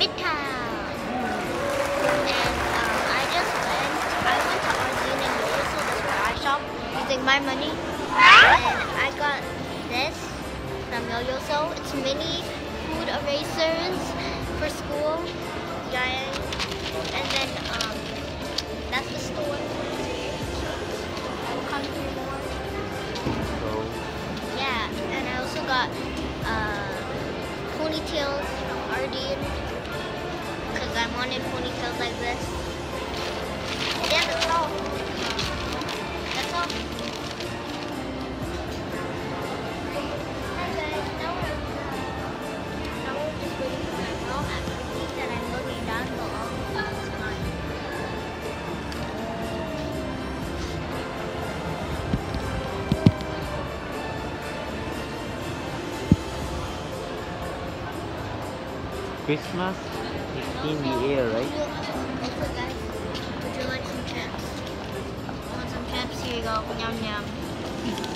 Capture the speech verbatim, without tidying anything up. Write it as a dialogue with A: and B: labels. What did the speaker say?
A: Midtown. And um, I just went, I went to Ardina and Yoyoso, that's where I shop, using my money. And I got this from Yoyoso. It's mini food erasers for school. Giant. And then um, that's the store. I will come through more. Yeah, and I also got uh, ponytails from Ardeen because I wanted ponytails like this. Yeah, that's all. That's all. Hi guys, now we're, now we're just waiting for my girl. Everything that I'm looking down below is mine.
B: Christmas is in the air, right?
A: Also, guys, would you like some chips? Want some chips? Here you go. Yum yum.